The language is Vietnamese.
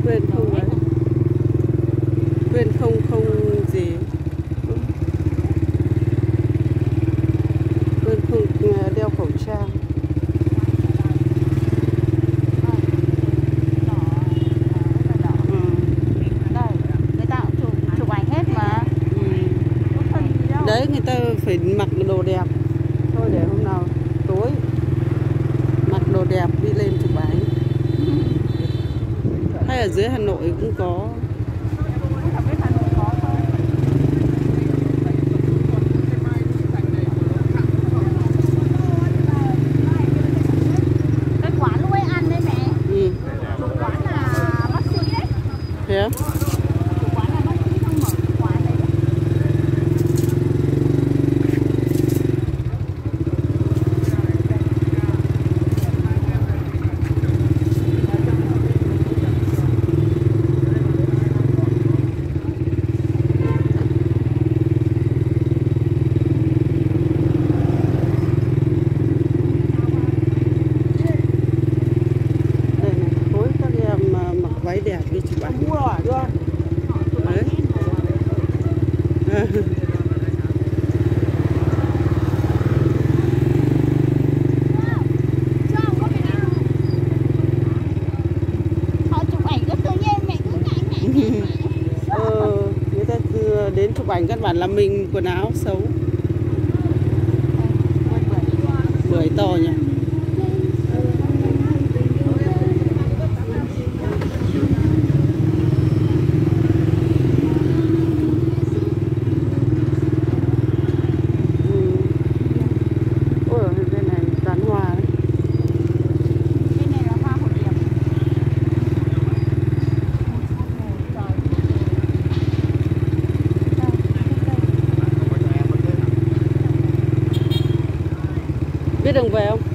Quên không ấy. Quên không không gì. Quên không đeo khẩu trang. Đấy, người ta phải mặc đồ đẹp. Thôi để hôm nào tối mặc đồ đẹp đi lên chụp ảnh. Hay ở dưới Hà Nội cũng có. Cái quán lúc ấy ăn đấy mẹ. Ừ. Chủ quán là bác sĩ đấy. Thế á? Chủ quán là bác sĩ không mở cái quán đấy. Váy đẹp đi chụp ảnh. Đấy. Họ chụp ảnh rất tự nhiên, mẹ cứ ngại. Người ta đến chụp ảnh căn bản là mình quần áo xấu. Bưởi to nhỉ. Biết đường về không?